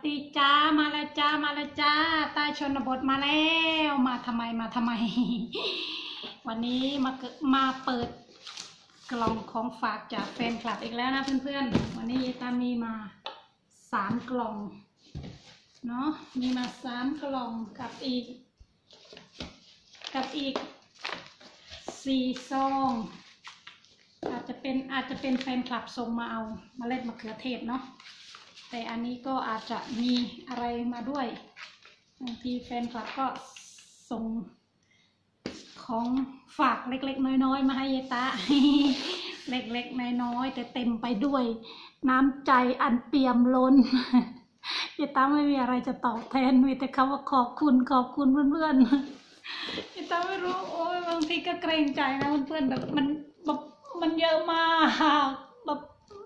ดีจ้ามาแล้วจ้ามาแล้วจ้าใต้ชนบทมาแล้วมาทำไมวันนี้มาเปิดกล่องของฝากจากแฟนคลับอีกแล้วนะเพื่อนๆวันนี้ยายตามีมา3 กล่องเนาะมีมา3 กล่องกับอีก4 ซองอาจจะเป็นแฟนคลับส่งมาเอาเมล็ดมะเขือเทศเนาะแต่อันนี้ก็อาจจะมีอะไรมาด้วยบางทีแฟนคลับก็ส่งของฝากเล็กๆน้อยๆมาให้ยายตา เล็กๆน้อยๆแต่เต็มไปด้วยน้ำใจอันเปี่ยมล้น ยายตาไม่มีอะไรจะตอบแทนมีแต่คำว่าขอบคุณเพื่อนๆ ยายตาไม่รู้โอ้ยบางทีก็เกรงใจนะเพื่อนๆแบบมันเยอะมากแบบ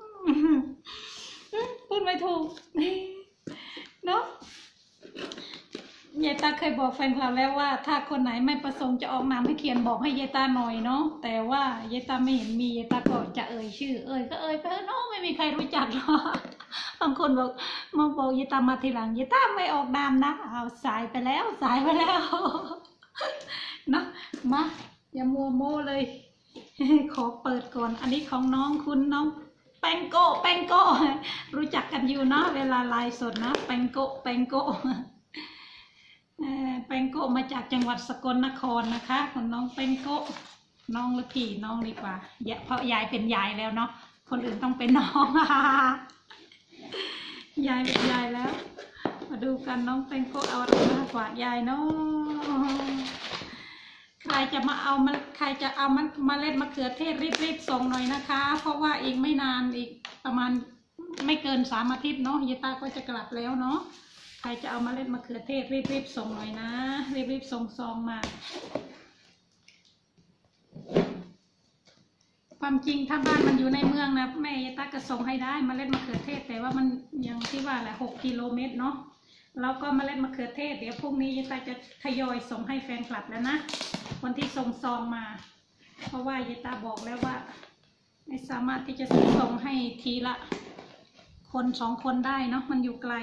พูดไม่ถูกเนาะยายตาเคยบอกแฟนคลับแล้วว่าถ้าคนไหนไม่ประสงค์จะออกนามให้เขียนบอกให้ยายตาหน่อยเนาะแต่ว่ายายตาไม่เห็นมียายตาก็จะชื่อก็ไปเนาะไม่มีใครรู้จักหรอกบางคนบอกมาบอกยายตามาทีหลังยายตาไม่ออกนามนะเอาสายไปแล้วเนาะมาอย่ามัวโม้เลยขอเปิดก่อนอันนี้ของน้องคุณน้องแป้งโก้รู้จักกันอยู่เนาะเวลาไลฟ์สดนะแป้งโก้แป้งโก้มาจากจังหวัดสกลนครนะคะของน้องแป้งโก้น้องหรือพี่น้องดีกว่าเพราะยายเป็นยายแล้วเนาะคนอื่นต้องเป็นน้อง ยายเป็นยายแล้วมาดูกันน้องแป้งโก้เอาอะไรมาฝากยายเนาะใครจะเอาเมล็ดมะเขือเทศรีบส่งหน่อยนะคะเพราะว่าอีกไม่นานอีกประมาณไม่เกิน3 อาทิตย์เนาะยายตาก็จะกลับแล้วเนาะใครจะเอาเมล็ดมะเขือเทศรีบส่งหน่อยนะรีบส่งซองมาความจริงถ้าบ้านมันอยู่ในเมืองนะแม่ยายตาก็ส่งให้ได้เมล็ดมะเขือเทศแต่ว่ามันยังที่ว่าแหละ6 กิโลเมตรเนาะแล้วก็เมล็ดมะเขือเทศเดี๋ยวพรุ่งนี้ยายตาจะทยอยส่งให้แฟนคลับแล้วนะคนที่ส่งซองมาเพราะว่ายายตาบอกแล้วว่าไม่สามารถที่จะส่งให้ทีละคน2 คนได้เนาะมันอยู่ไกล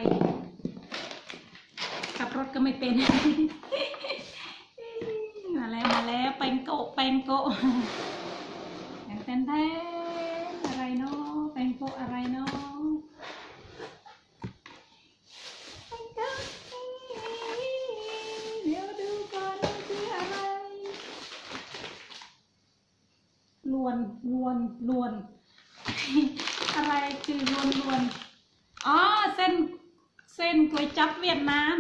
ขับรถก็ไม่เป็น มาแล้วแป้งโก้แทนอะไรเนาะแป้งโก้อะไรเนาะเดี๋ยวดูก่อนคืออะไรลวนอะไรคือลวนอ๋อเส้นก๋วยจั๊บเวียดนาม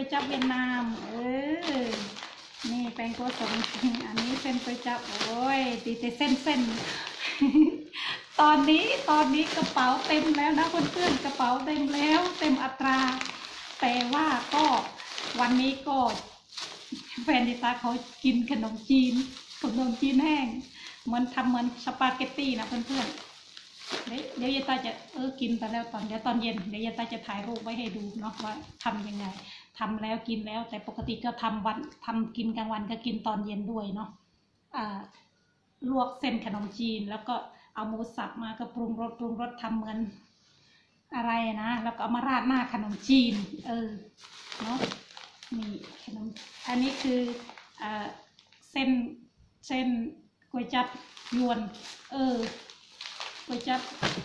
นี่แป้งโก้สองอันนี้เส้นก๋วยจั๊บโอ้ยตีแต่เส้น ตอนนี้กระเป๋าเต็มแล้วนะเพื่อนๆกระเป๋าเต็มแล้วเต็มอัตราแต่ว่าก็วันนี้ก็แฟนดิตาเขากินขนมจีนแห้งเหมือนสปาเกตตี้นะเพื่อนๆเดี๋ยวยายตาจะกินไปแล้วตอนเย็นเดี๋ยวยายตาจะถ่ายรูปไว้ให้ดูเนาะว่าทำยังไงทำแล้วกินแล้วแต่ปกติก็ทำกินกลางวันก็กินตอนเย็นด้วยเนาะลวกเส้นขนมจีนแล้วก็เอาหมูสับมาก็ปรุงรสทำเหมือนอะไรนะแล้วก็เอามาราดหน้าขนมจีนเนาะนี่ขนมอันนี้คือเส้นก๋วยจั๊บยวนก๋วยจั๊บ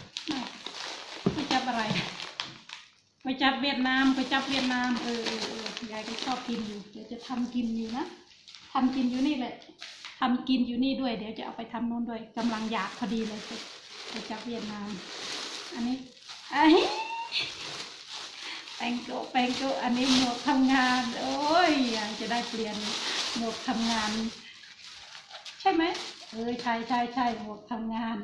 อะไรก๋วยจั๊บเวียดนามยายก็ชอบกินอยู่เดี๋ยวจะทำกินอยู่นะทำกินอยู่นี่แหละทำกินอยู่นี่ด้วยเดี๋ยวจะเอาไปทำโน้นด้วยกำลังอยากพอดีเลยก๋วยจั๊บเวียดนามอันนี้แป้งโก้อันนี้หมวกทำงานโอ้ยอยากจะได้เปลี่ยนหมวกทำงานใช่ไหมใช่หมวกทำงาน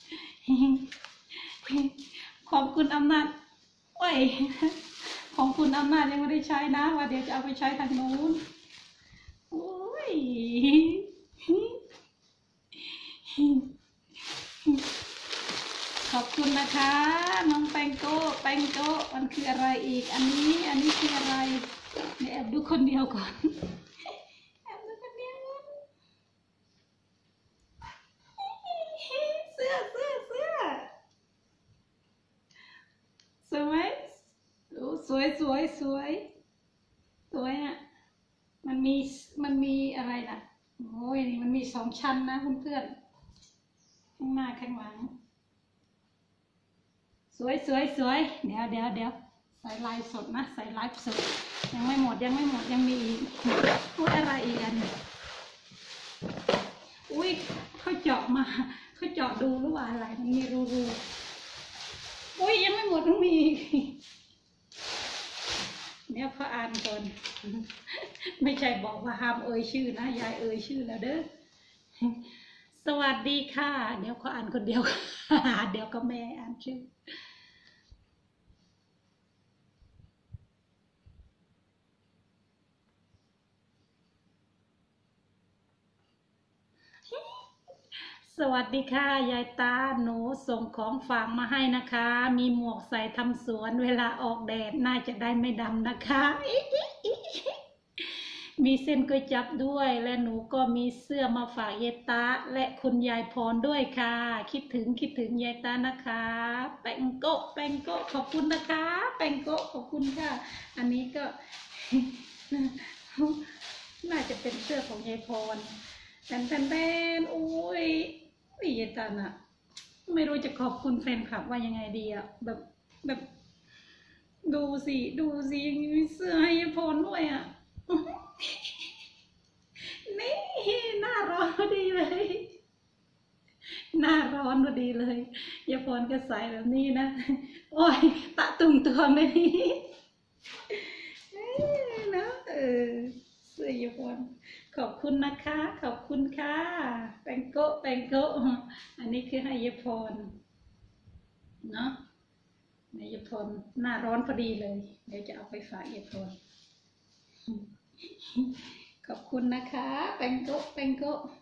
ของคุณอำนาจโอ้ยของคุณอำนาจยังไม่ได้ใช้นะว่าเดี๋ยวจะเอาไปใช้ทางโน้นโอ้ยขอบคุณนะคะน้องแป้งโก้มันคืออะไรอีกอันนี้คืออะไรเดี๋ยวแอบดูคนเดียวก่อนเสื้อสวยไหมโอ้สวยสวยสวยสวยอ่ะมันมีอะไรล่ะโอ้ยนี่มันมี2 ชั้นนะเพื่อนๆข้างหน้าข้างหลังสวยสวยสวยเดี๋ยวใส่ลายสดนะใส่ลายสดยังไม่หมดยังมีอีกอุ้ยอะไรอีกอันอุ้ยเขาเจาะมาเขาเจาะดูหรือว่าอะไรมันมีรูอุ้ยยังไม่หมดต้องมีอีกเนี่ยเขาอ่านก่อนไม่ใช่บอกว่าห้ามเอ่ยชื่อนะยายเอ่ยชื่อแล้วเด้อสวัสดีค่ะเดี๋ยวเขาอ่านคนเดียวเดี๋ยวก็แม่อ่านชื่อสวัสดีค่ะยายตาหนูส่งของฝากมาให้นะคะมีหมวกใส่ทำสวนเวลาออกแดดน่าจะได้ไม่ดำนะคะมีเส้นก๋วยจั๊บด้วยและหนูก็มีเสื้อมาฝากยายตาและคุณยายพรด้วยค่ะคิดถึงยายตานะคะแปงโกขอบคุณนะคะแปงโกขอบคุณค่ะอันนี้ก็ น่าจะเป็นเสื้อของยายพรแตนอุ้ยยายตาน่ะไม่รู้จะขอบคุณแฟนคลับว่ายังไงดีอะแบบดูสิยังมีเสื้อให้ยายพรด้วยอะนี่หน้าร้อนพอดีเลยหน้าร้อนพอดีเลยยายพรก็ใส่แบบนี้นะโอ้ยตะตุ่มตัวไม่ดีนะเสื้อยายพรขอบคุณนะคะขอบคุณค่ะแปงโกอันนี้คือให้ยายพรเนาะยายพรหน้าร้อนพอดีเลยเดี๋ยวจะเอาไปฝากยายพรขอบคุณนะคะแปงโก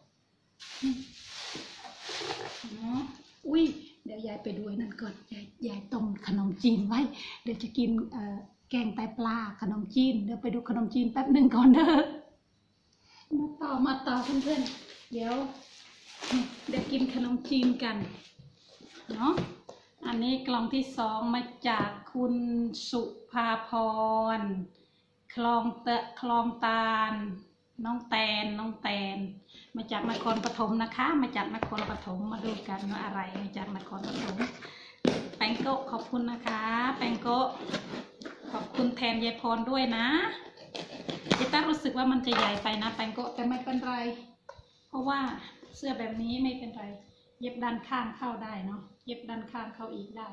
เนาะอุ้ยเดี๋ยวยายไปดูนั่นก่อนยายต้มขนมจีนไว้เดี๋ยวจะกินแกงไตปลาขนมจีนเดี๋ยวไปดูขนมจีนแป๊บหนึ่งก่อนเด้อมาต่อเพื่อนๆเดี๋ยวกินขนมจีนกันเนาะอันนี้กล่องที่2มาจากคุณสุภาพรคลองตาลน้องแตนมาจากนครปฐมนะคะมาจากนครปฐมมาดูกันว่าอะไรมาจากนครปฐมแปงโกขอบคุณนะคะแปงโกขอบคุณแทนยายพรด้วยนะยายตั้งรู้สึกว่ามันจะใหญ่ไปนะแปงโกแต่ไม่เป็นไรเพราะว่าเสื้อแบบนี้ไม่เป็นไรเย็บด้านข้างเข้าได้เนาะเย็บด้านข้างเข้าอีกได้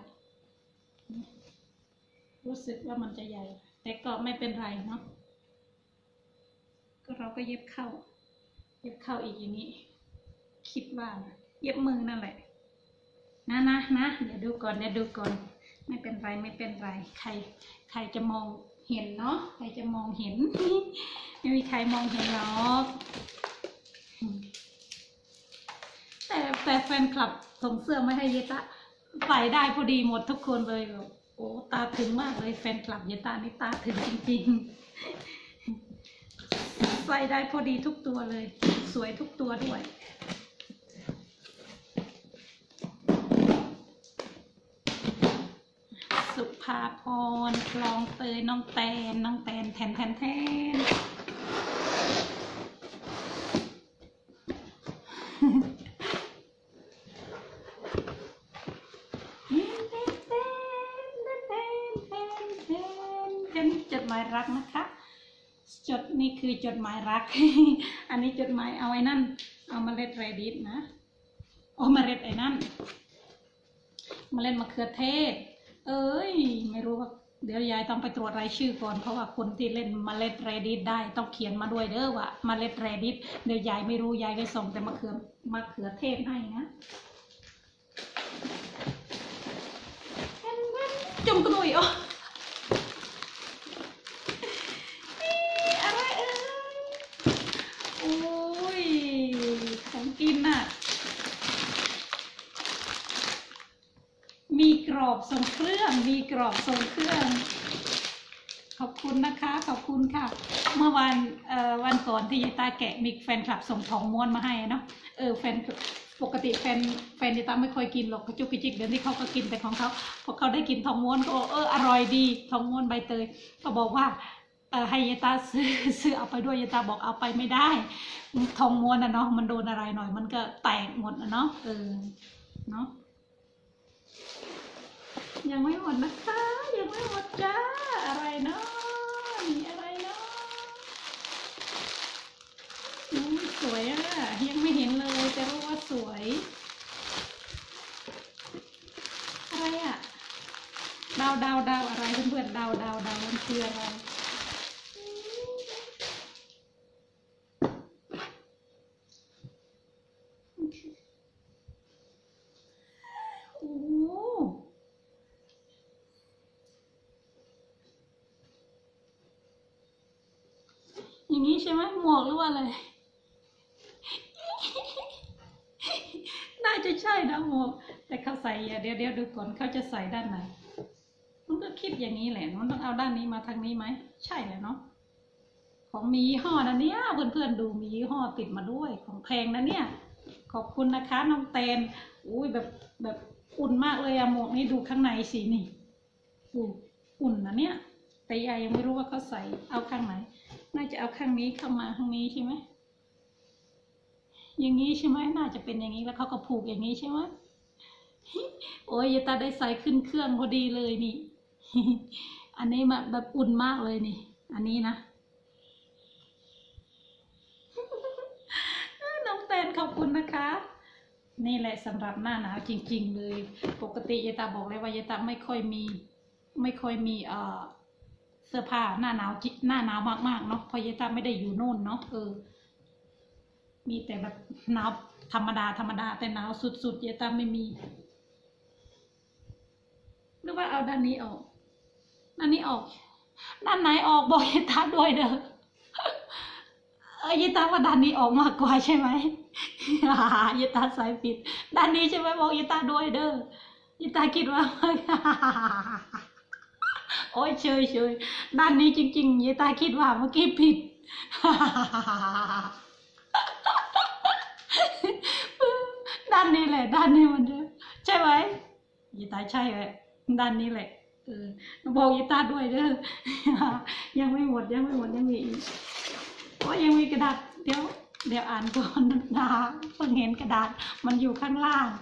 รู้สึกว่ามันจะใหญ่แต่ก็ไม่เป็นไรเนาะก็เราก็เย็บเข้าอีกอย่างนี้คิดว่าเย็บมือนั่นแหละนะเดี๋ยวดูก่อนไม่เป็นไรใครจะมองเห็นเนาะใครจะมองเห็น ไม่มีใครมองเห็นหรอกแต่แฟนคลับส่งเสื้อมาให้เยตะใส่ได้พอดีหมดทุกคนเลยโอ้ตาถึงมากเลยแฟนคลับเยตะนี่ตาถึงจริงๆใส่ได้พอดีทุกตัวเลยสวยทุกตัวด้วยสุภาพรคลองเตยน้องแตนแทนจดหมายรักนะคะนี่คือจดหมายรัก อันนี้จดหมายเอาไอ้นั่นเอาเมล็ดเรดิสนะเมล็ดไอ้นั่นเมล็ดมะเขือเทศไม่รู้ว่าเดี๋ยวยายต้องไปตรวจรายชื่อก่อนเพราะว่าคนที่เล่นเมล็ดเรดิสได้ต้องเขียนมาด้วยเด้อว่าเมล็ดเรดิสเดี๋ยวยายไม่รู้ยายก็ส่งแต่มะเขือเทศให้นะจุ่มกระดุยกินน่ะมีกรอบส่งเครื่องขอบคุณนะคะขอบคุณค่ะเมื่อวันก่อนที่ยายตาแกะมีแฟนคลับส่งทองม้วนมาให้เนาะแปกติแฟนยายตาไม่ค่อยกินหรอกกระจุกกระจิกเดี๋ยวนี้เขาก็กินแต่ของเขาพอเขาได้กินทองม้วนก็อร่อยดีทองม้วนใบเตยก็บอกว่าให้ยายตาซื้อเอาไปด้วยยายตาบอกเอาไปไม่ได้ทองม้วนนะเนาะมันโดนอะไรหน่อยมันก็แตกหมดนะเนาะเนาะยังไม่หมดนะคะยังไม่หมดจ้าอะไรเนาะมีอะไรเนาะสวยอะยังไม่เห็นเลยแต่รู้ว่าสวยอะไรอะดาวอะไรเพื่อนๆดาวมันคืออะไรโอ้อย่างนี้ใช่ไหมหมวกหรือว่าอะไรน่าจะใช่นะหมวกแต่เขาใส่เดี๋ยวดูก่อนเขาจะใส่ด้านไหนมันก็คิดอย่างนี้แหละมันต้องเอาด้านนี้มาทางนี้ไหมใช่แหละเนาะของมียี่ห้อนะเนี่ยเพื่อนๆดูมียี่ห้อติดมาด้วยของแพงนะเนี่ยขอบคุณนะคะน้องเตนอุ้ยแบบอุ่นมากเลยอะหมวกนี้ดูข้างในสินี่อุ่นนะเนี่ยแต่ยายยังไม่รู้ว่าเขาใส่เอาข้างไหนน่าจะเอาข้างนี้เข้ามาข้างนี้ใช่ไหมอย่างนี้ใช่ไหมน่าจะเป็นอย่างนี้แล้วเขาก็ผูกอย่างนี้ใช่ไหมโอ้ยยายตาได้ใส่ขึ้นเครื่องพอดีเลยนี่ อันนี้แบบอุ่นมากเลยนี่อันนี้นะ น้องเตนขอบคุณนะคะนี่แหละสำหรับหน้าหนาวจริงๆเลยปกติยายตาบอกเลยว่ายายตาไม่ค่อยมีเสื้อผ้าหน้าหนาวมากๆเนาะเพราะยายตาไม่ได้อยู่นู่นเนาะมีแต่แบบหนาวธรรมดาแต่หนาวสุดๆยายตาไม่มีหรือว่าเอาด้านนี้ออกด้านนี้ออกด้านไหนออกบอกยายตาด้วยเด้อยายตาว่าด้านนี้ออกมากกว่าใช่ไหมยายตาสายผิดด้านนี้ใช่ไหมบอกยายตาด้วยเด้อยายตาคิดว่า โอ้ยเชยด้านนี้จริงๆยายตาคิดว่าเมื่อกี้ผิด ด้านนี้แหละด้านนี้มันใช่ไหมยายตาใช่เลยด้านนี้แหละบอกยายตาด้วยเด้อ ยังไม่หมดยังมีอีกโอ้ยังมีกระดาษเดี๋ยวอ่านก่อนนะเพิ่งเห็นกระดาษมันอยู่ข้างล่าง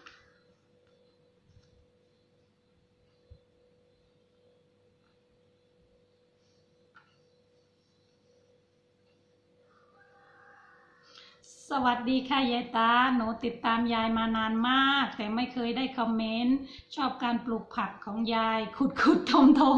สวัสดีค่ะยายตาหนูติดตามยายมานานมากแต่ไม่เคยได้คอมเมนต์ชอบการปลูกผักของยายขุดทม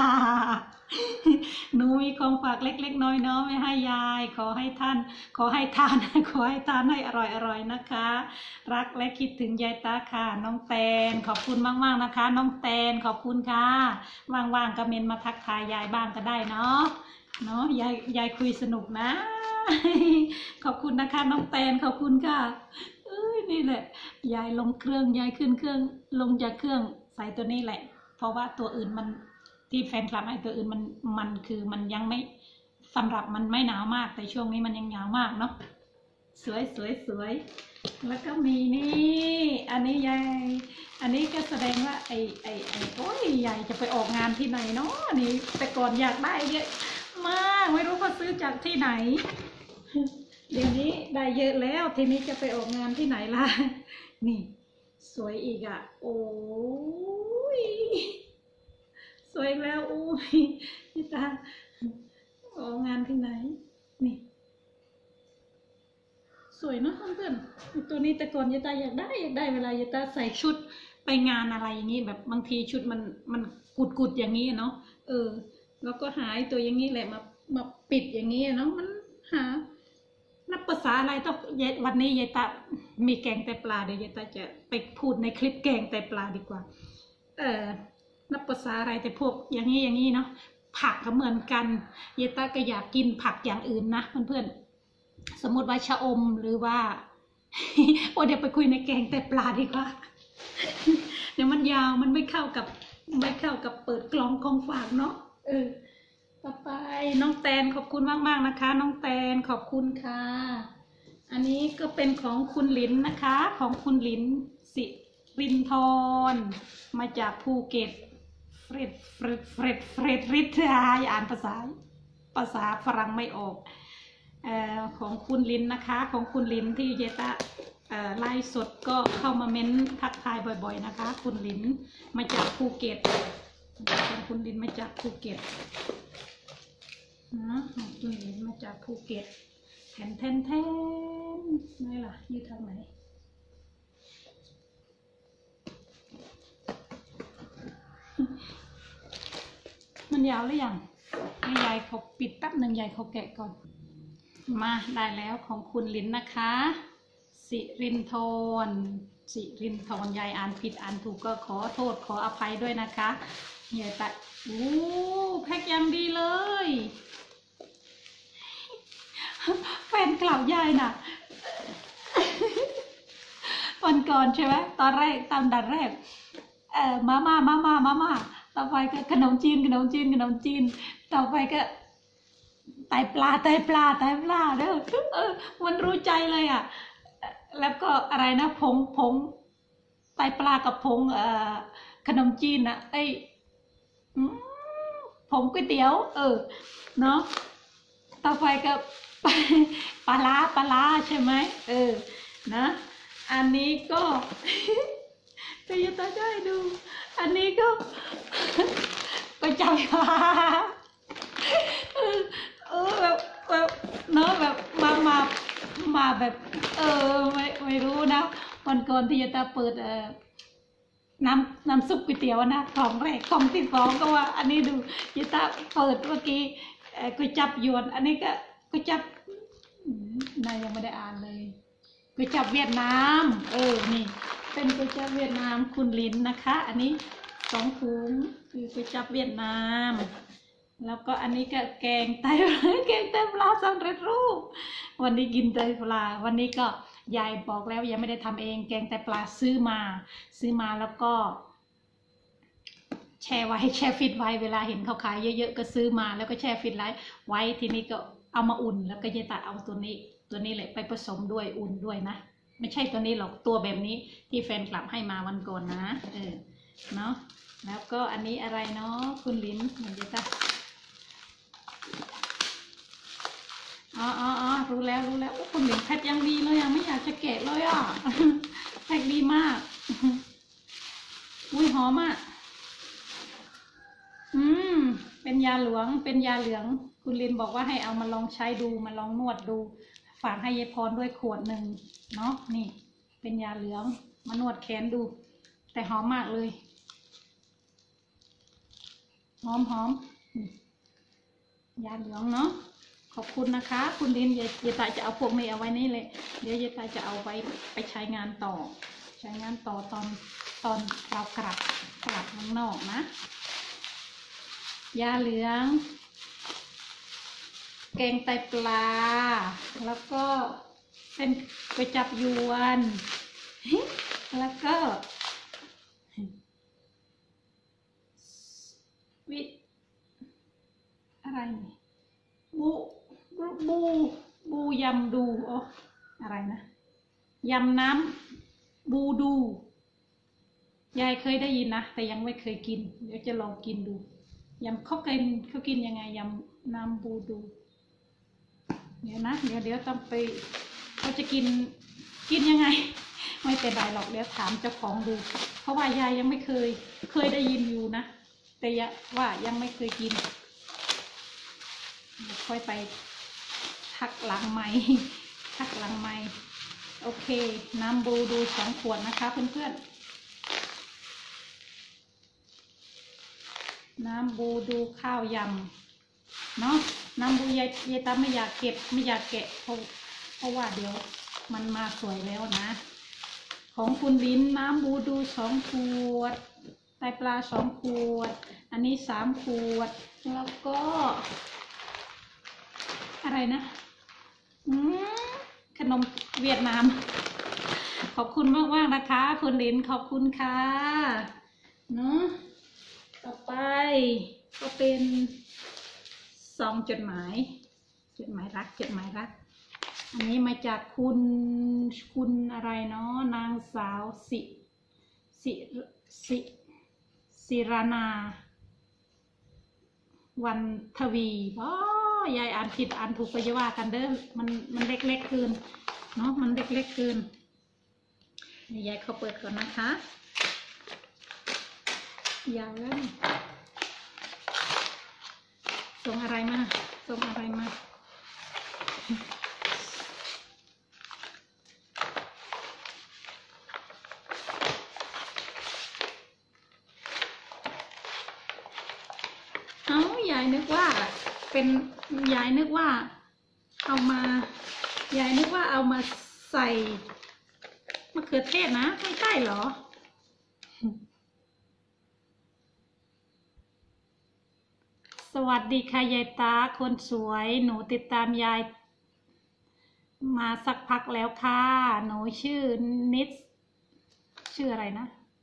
หนูมีของฝากเล็กๆน้อยๆไม่ให้ยายขอให้ทานให้อร่อยนะคะรักและคิดถึงยายตาค่ะน้องแตนขอบคุณมากๆนะคะน้องแตนขอบคุณค่ะว่างๆก็เมนมาทักทายยายบ้างก็ได้เนาะยายคุยสนุกนะขอบคุณนะคะน้องแตนขอบคุณค่ะนี่แหละยายลงเครื่องยายขึ้นเครื่องลงจากเครื่องใส่ตัวนี้แหละเพราะว่าตัวอื่นมันที่แฟนคลับไอ้ตัวอื่นมันคือมันยังไม่สำหรับมันไม่หนาวมากแต่ช่วงนี้มันยังหนาวมากเนาะสวยแล้วก็มีนี่อันนี้ยายอันนี้ก็แสดงว่าไอ้โอ้ยยายจะไปออกงานที่ไหนเนาะนี่แต่ก่อนอยากได้เยอะมากไม่รู้เขาซื้อจากที่ไหนเดี๋ยวนี้ได้เยอะแล้วทีนี้จะไปออกงานที่ไหนล่ะนี่สวยอีกอ่ะโอ้ยสวยแล้วอุ้ยพี่ตาออกงานที่ไหนนี่สวยเนาะเพื่อนๆตัวนี้แต่ก่อนยายตาอยากได้เวลายายตาใส่ชุดไปงานอะไรอย่างนี้แบบบางทีชุดมันกุดอย่างนี้เนาะแล้วก็หายตัวอย่างนี้แหละมาปิดอย่างนี้เนาะมันหานับภาษาอะไรต้องวันนี้ยายตามีแกงไตปลาเดี๋ยวยายตาจะไปพูดในคลิปแกงไตปลาดีกว่านับภาษาอะไรแต่พวกอย่างนี้เนาะผักก็เหมือนกันยายตาก็อยากกินผักอย่างอื่นนะเพื่อนๆสมมติว่าชะอมหรือว่า โอ้เดี๋ยวไปคุยในแกงไตปลาดีกว่า เดี๋ยวมันยาวมันไม่เข้ากับเปิดกล่องของฝากเนาะต่อไปน้องแตนขอบคุณมากๆนะคะน้องแตนขอบคุณค่ะอันนี้ก็เป็นของคุณหลินนะคะของคุณหลินสิรินทร์มาจากภูเก็ตเฟรดริทอ่านภาษาฝรั่งไม่ออกของคุณลินนะคะของคุณลินที่เยตะไลฟ์สดก็เข้ามาเม้นทักทายบ่อยๆนะคะคุณลินมาจากภูเก็ตของคุณลินมาจากภูเก็ตนะของคุณลินมาจากภูเก็ตแทนนี่ล่ะอยู่ทางไหนมันยาวหรือยังให้ยายเขาปิดแป๊บหนึ่งยายเขาแกะก่อนมาได้แล้วของคุณลินนะคะสิรินทร์ยายอ่านผิดอ่านถูกก็ขอโทษขออภัยด้วยนะคะเฮียตะแพ็คยังดีเลยแฟนกล่าวยายน่ะวันก่อนใช่ไหมตอนดันแรกมาต่อไปก็ขนมจีนต่อไปก็ไตปลาเด้อมันรู้ใจเลยอ่ะแล้วก็อะไรนะผงไตปลากับผงขนมจีนนะผงก๋วยเตี๋ยวเนาะต่อไปก็ปลาร้าใช่ไหมนะอันนี้ก็จะยตาได้ดูอันนี้ก็จำแบบเนาะแบบมาแบบไม่รู้นะวันก่อนที่จะเปิดน้ำซุปก๋วยเตี๋ยวนะของแรกของที่สองก็ว่าอันนี้ดูยตาเปิดเมื่อกี้ก๋วยจับยวนอันนี้ก็ก๋วยจับนายยังไม่ได้อ่านเลยก๋วยจับเวียดนามนี่เป็นก๋วยจับเวียดนามคุณลินนะคะอันนี้2 ถุงคือก๋วยจับเวียดนามแล้วก็อันนี้ก็แกงไตปลาสำเร็จรูปวันนี้กินไตปลาวันนี้ก็ยายบอกแล้วยังไม่ได้ทำเองแกงไตปลาซื้อมาแล้วก็แช่ฟิตไว้เวลาเห็นเขาขายเยอะๆก็ซื้อมาแล้วก็แช่ฟิตไว้ทีนี้ก็เอามาอุ่นแล้วก็ยายตัดเอาตัวนี้แหละไปผสมด้วยอุ่นด้วยนะไม่ใช่ตัวนี้หรอกตัวแบบนี้ที่แฟนคลับให้มาวันก่อนนะเนาะแล้วก็อันนี้อะไรเนาะคุณลินเหมือนยายตัดรู้แล้วคุณลินแพ็คยังดีเลยยังไม่อยากจะแกะเลยอ่ะแพ็คดีมากอุ้ยหอมอ่ะเป็นยาเหลืองคุณลินบอกว่าให้เอามาลองใช้ดูมาลองนวดดูฝากให้ยายพรด้วยขวดหนึ่งเนาะนี่เป็นยาเหลืองมานวดแขนดูแต่หอมมากเลยหอมยาเหลืองเนาะขอบคุณนะคะคุณลินยายตาจะเอาพวกนี้เอาไว้นี่เลยเดี๋ยวยายตาจะเอาไว้ไปใช้งานต่อตอนเรากลับข้างนอกนะยาเหลืองแกงไตปลาแล้วก็เป็นก๋วยจับยวนแล้วก็อะไรบูยำดูอะไรนะยำน้ำบูดูยายเคยได้ยินนะแต่ยังไม่เคยกินเดี๋ยวจะลองกินดูยำเขากินยังไงยำน้ำบูดูเดี๋ยวต้องไปเขาจะกินยังไงไม่เป็นไรหรอกเดี๋ยวถามเจ้าของดูเพราะว่ายายยังไม่เคยได้ยินอยู่นะแต่ว่ายังไม่เคยกินค่อยไปทักหลังไมค์โอเคน้ำบูดู2 ขวดนะคะเพื่อนๆน้ำบูดูข้าวยำเนาะน้ำบูยายตาไม่อยากแกะเพราะว่าเดี๋ยวมันมาสวยแล้วนะของคุณลินน้ำบูดู2 ขวดไตปลา2 ขวดอันนี้3 ขวดแล้วก็อะไรนะขนมเวียดนามขอบคุณมากนะคะคุณลินขอบคุณค่ะเนาะต่อไปก็เป็นซองจดหมายรักอันนี้มาจากคุณอะไรเนาะนางสาวศิรนาวันทวียายอ่านผิดอ่านถูกก็จะว่ากันเด้อมันเล็กๆเกินเนาะมันเล็กๆเกินยายเขาเปิดก่อนนะคะยาวแล้วส่งอะไรมายายนึกว่าเอามาใส่มะเขือเทศนะไม่ใช่เหรอสวัสดีค่ะยายตาคนสวยหนูติดตามยายมาสักพักแล้วค่ะหนูชื่อนิดชื่ออะไรนะ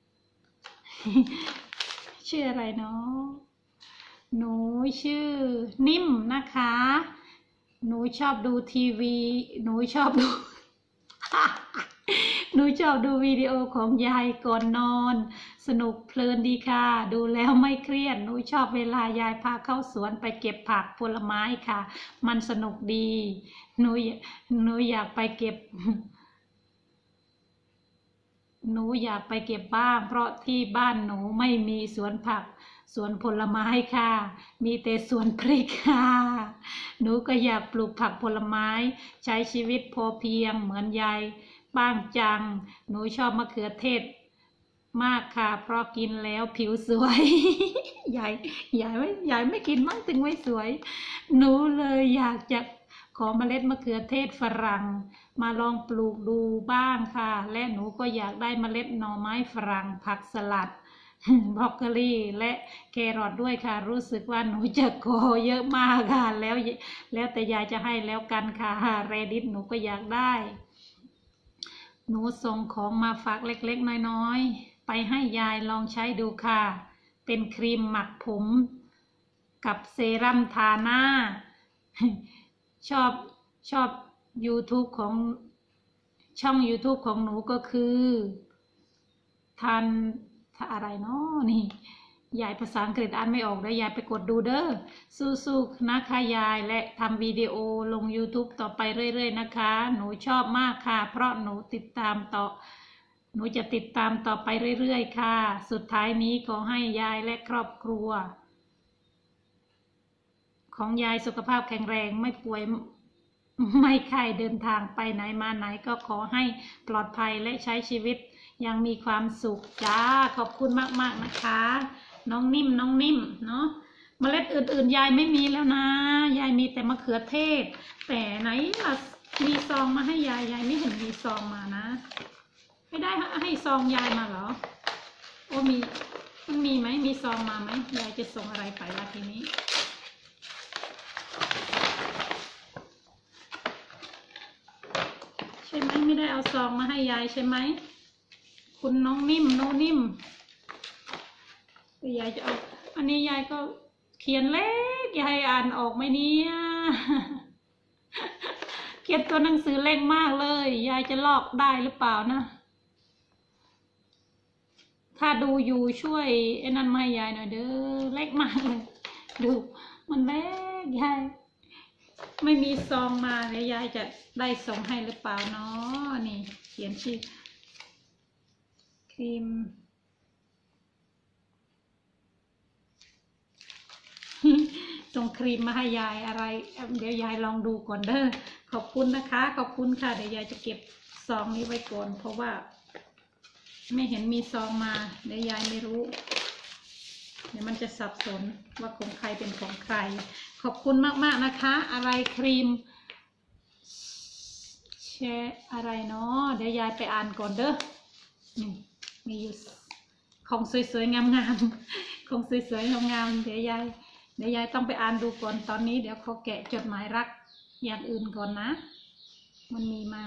ชื่ออะไรเนาะหนูชื่อนิ่มนะคะหนูชอบดูทีวีหนูชอบดู วิดีโอของยายก่อนนอนสนุกเพลินดีค่ะดูแล้วไม่เครียดหนูชอบเวลายายพาเข้าสวนไปเก็บผักผลไม้ค่ะมันสนุกดีหนูอยากไปเก็บ หนูอยากไปเก็บบ้างเพราะที่บ้านหนูไม่มีสวนผักสวนผลไม้ค่ะมีแต่สวนพริกค่ะหนูก็อยากปลูกผักผลไม้ใช้ชีวิตพอเพียงเหมือนยายบ้างจังหนูชอบมะเขือเทศมากค่ะเพราะกินแล้วผิวสวย ยายไม่กินมั้งถึงไม่สวยหนูเลยอยากจะขอเมล็ดมะเขือเทศฝรั่งมาลองปลูกดูบ้างค่ะและหนูก็อยากได้เมล็ดหน่อไม้ฝรั่งผักสลัด บรอกโคลีและแครอทด้วยค่ะรู้สึกว่าหนูจะขอเยอะมากค่ะแล้วแต่ยายจะให้แล้วกันค่ะเรดิตหนูก็อยากได้หนูส่งของมาฝากเล็กๆน้อยๆไปให้ยายลองใช้ดูค่ะเป็นครีมหมักผมกับเซรั่มทาหน้า ชอบ YouTube ของช่อง YouTube ของหนูก็คือทันอะไรเนาะนี่ยายภาษาอังกฤษอ่านไม่ออกเด้อยายไปกดดูเด้อสู้ๆนะคะยายและทำวิดีโอลง YouTube ต่อไปเรื่อยๆนะคะหนูชอบมากค่ะเพราะหนูจะติดตามต่อไปเรื่อยๆค่ะสุดท้ายนี้ขอให้ยายและครอบครัวของยายสุขภาพแข็งแรงไม่ป่วยไม่ไข้เดินทางไปไหนมาไหนก็ขอให้ปลอดภัยและใช้ชีวิตยังมีความสุขจ้าขอบคุณมากๆนะคะน้องนิ่มเนาะเมล็ดอื่นๆยายไม่มีแล้วนะยายมีแต่มะเขือเทศแต่ไหนล่ะมีซองมาให้ยายไม่เห็นมีซองมานะไม่ได้ให้ซองยายมาเหรอโอ้มันมีไหมมีซองมาไหมยายจะส่งอะไรไปล่ะทีนี้ใช่ไหมไม่ได้เอาซองมาให้ยายใช่ไหมคุณน้องนิ่มยายจะเอาอันนี้ยายก็เขียนเล็กยายอ่านออกไหมเนี่ยเขียนตัวหนังสือเล็กมากเลยยายจะลอกได้หรือเปล่านะถ้าดูอยู่ช่วยไอ้นั่นมาให้ยายหน่อยเด้อเล็กมากเลยดูมันเล็กยายไม่มีซองมาเดี๋ยวยายจะได้ส่งให้หรือเปล่าเนาะนี่เขียนชื่อครีมส่งครีมมาให้ยายอะไรเดี๋ยวยายลองดูก่อนเด้อขอบคุณนะคะขอบคุณค่ะเดี๋ยวยายจะเก็บซองนี้ไว้ก่อนเพราะว่าไม่เห็นมีซองมาเดี๋ยวยายไม่รู้เดี๋ยวมันจะสับสนว่าของใครเป็นของใครขอบคุณมากๆนะคะอะไรครีมแชร์อะไรเนาะเดี๋ยวยายไปอ่านก่อนเด้อมีอยู่ของสวยๆงามๆของสวยๆงามๆเดี๋ยวยายต้องไปอ่านดูก่อนตอนนี้เดี๋ยวเขาแกะจดหมายรักอย่างอื่นก่อนนะมันมีมา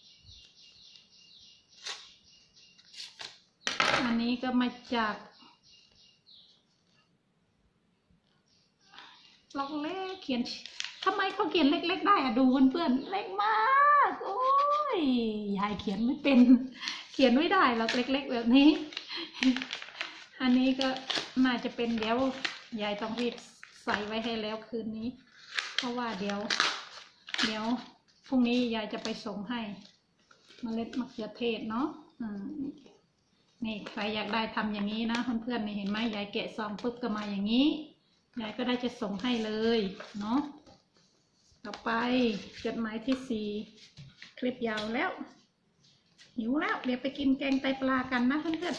อันนี้ก็มาจากล็อกเล็กเขียนททำไมเขาเขียนเล็กๆได้อะดูเพื่อนๆเล็กมากโอ้ยยายเขียนไม่เป็นเขียนไม่ได้หรอกเล็กๆแบบนี้อันนี้ก็น่าจะเป็นเดี๋ยวยายต้องรีบใส่ไว้ให้แล้วคืนนี้ เพราะว่าเดี๋ยวพรุ่งนี้ยายจะไปส่งให้เมล็ดมะเขือเทศเนาะนี่ใครอยากได้ทำอย่างนี้นะเพื่อนๆนี่เห็นไหมยายแกะซองปุ๊บก็มาอย่างนี้ยายก็ได้จะส่งให้เลยเนาะต่อไปจดหมายที่4คลิปยาวแล้วหิวแล้วเดี๋ยวไปกินแกงไตปลากันนะเพื่อน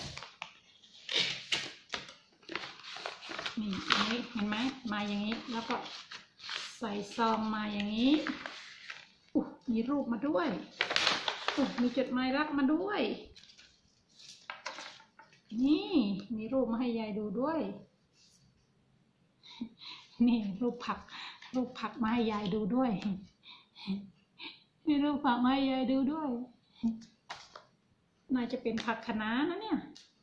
ๆนี่อันนี้เห็นไหมมาอย่างนี้แล้วก็ใส่ซองมาอย่างนี้มีรูปมาด้วยมีจดหมายรักมาด้วยนี่มีรูปมาให้ยายดูด้วยนี่รูปผักมาให้ยายดูด้วยมีรูปผักมาให้ยายดูด้วยน่าจะเป็นผักคะน้านะเนี่ย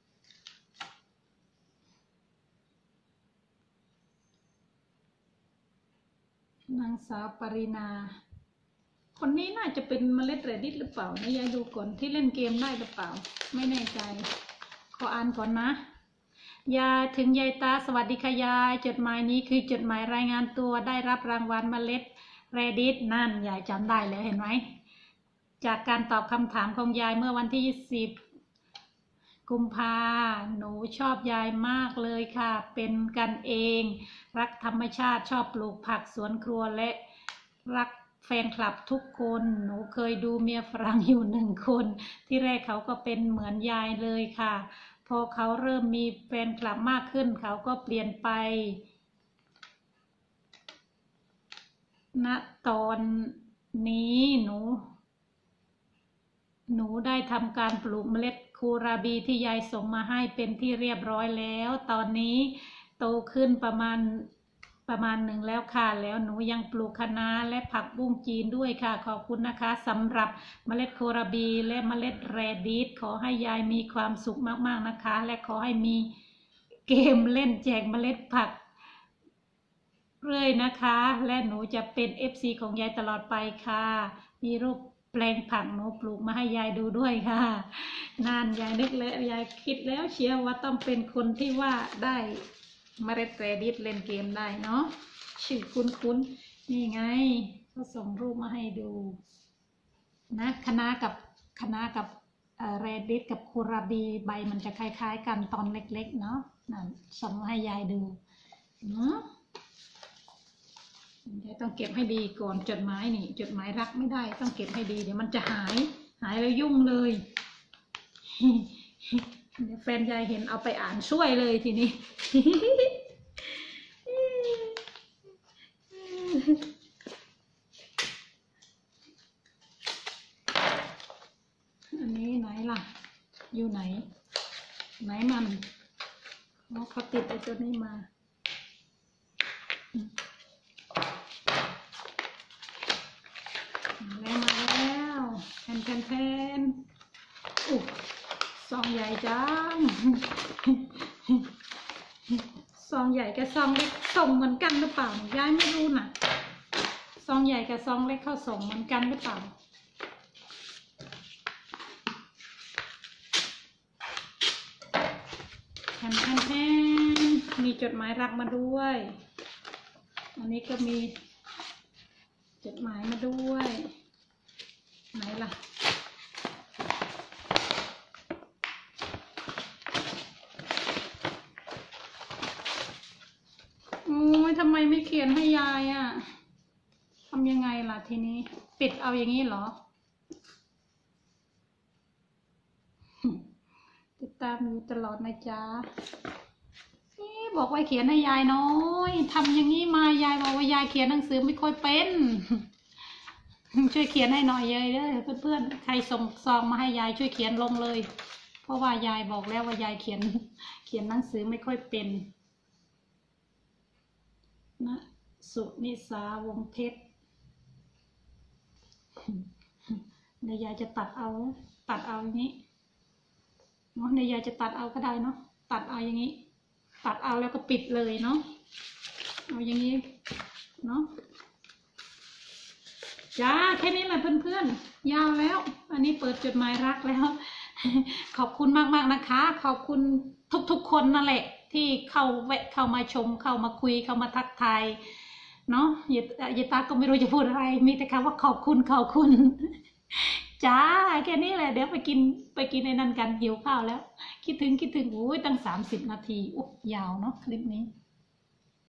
นางสาวปรินาคนนี้น่าจะเป็นเมล็ดแรดดิสหรือเปล่านะยายดูก่อนที่เล่นเกมได้หรือเปล่าไม่แน่ใจขออ่านก่อนนะยายถึงยายตาสวัสดีค่ะยายจดหมายนี้คือจดหมายรายงานตัวได้รับรางวัลเมล็ดแรดดิสนั่นยายจำได้แล้วเห็นไหมจากการตอบคำถามของยายเมื่อวันที่20 กุมภาหนูชอบยายมากเลยค่ะเป็นกันเองรักธรรมชาติชอบปลูกผักสวนครัวและรักแฟนคลับทุกคนหนูเคยดูเมียฝรั่งอยู่1 คนที่แรกเขาก็เป็นเหมือนยายเลยค่ะพอเขาเริ่มมีแฟนคลับมากขึ้นเขาก็เปลี่ยนไปณตอนนี้หนูได้ทำการปลูกเมล็ดคูราบีที่ยายส่งมาให้เป็นที่เรียบร้อยแล้วตอนนี้โตขึ้นประมาณหนึ่งแล้วค่ะแล้วหนูยังปลูกคะน้าและผักบุ้งจีนด้วยค่ะขอบคุณนะคะสำหรับเมล็ดโคราบีและเมล็ดแรดิสขอให้ยายมีความสุขมากๆนะคะและขอให้มีเกมเล่นแจกเมล็ดผักเรื่อยนะคะและหนูจะเป็น FC ของยายตลอดไปค่ะมีรูปแปลงผักหนูปลูกมาให้ยายดูด้วยค่ะนานยายนึกแล้วยายคิดแล้วเชียวว่าต้องเป็นคนที่ว่าได้เมล็ดแรดิสเล่นเกมได้เนาะชื่อคุ้นนี่ไงเขาส่งรูปมาให้ดูนะคะน้ากับแรดิสกับคูราบีใบมันจะคล้ายๆกันตอนเล็กๆเนาะนั่นส่งมาให้ยายดูเนาะยายต้องเก็บให้ดีก่อนจดหมายนี่จดหมายรักไม่ได้ต้องเก็บให้ดีเดี๋ยวมันจะหายแล้วยุ่งเลยเดี๋ยวแฟนยายเห็นเอาไปอ่านช่วยเลยทีนี้อันนี้ไหนล่ะอยู่ไหนมันเขาติดไอ้ตัวนี้มาแล้วแทนซองใหญ่จังซองใหญ่กับซองเล็กส่งเหมือนกันหรือเปล่ายายไม่รู้นะซองใหญ่กับซองเล็กเข้าส่งเหมือนกันหรือเปล่าแทนมีจดหมายรักมาด้วยอันนี้ก็มีจดหมายมาด้วยไหนล่ะโอ้ยทำไมไม่เขียนให้ยายอ่ะทำยังไงล่ะทีนี้ปิดเอาอย่างนี้เหรอติดตามอยู่ตลอดนะจ๊ะบอกว่าเขียนให้ยายน้อยทำอย่างนี้มายายบอกว่ายายเขียนหนังสือไม่ค่อยเป็นช่วยเขียนให้หน่อยเลยเด้อเพื่อนๆใครส่งซองมาให้ยายช่วยเขียนลงเลยเพราะว่ายายบอกแล้วว่ายายเขียนหนังสือไม่ค่อยเป็นนะสุนิสาวงเพชรเดี๋ยวยายจะตัดเอาอย่างนี้เนาะเดี๋ยวยายจะตัดเอาก็ได้เนาะตัดเอาอย่างนี้ตัดเอาแล้วก็ปิดเลยเนาะเอาอย่างนี้เนาะจ้าแค่นี้แหละเพื่อนๆยาวแล้ว อันนี้เปิดจดหมายรักแล้ว ขอบคุณมากๆนะคะ ขอบคุณทุกๆคนนั่นแหละ ที่เข้าแวะเข้ามาชมเข้ามาคุยเข้ามาทักทายเนาะยายตาก็ไม่รู้จะพูดอะไร มีแต่คำว่าขอบคุณขอบคุณ จ้าแค่นี้แหละเดี๋ยวไปกินในนั้นกันหิวข้าวแล้ว คิดถึงโอ้ยตั้ง30 นาทีอุ๊ยยาวเนาะคลิปนี้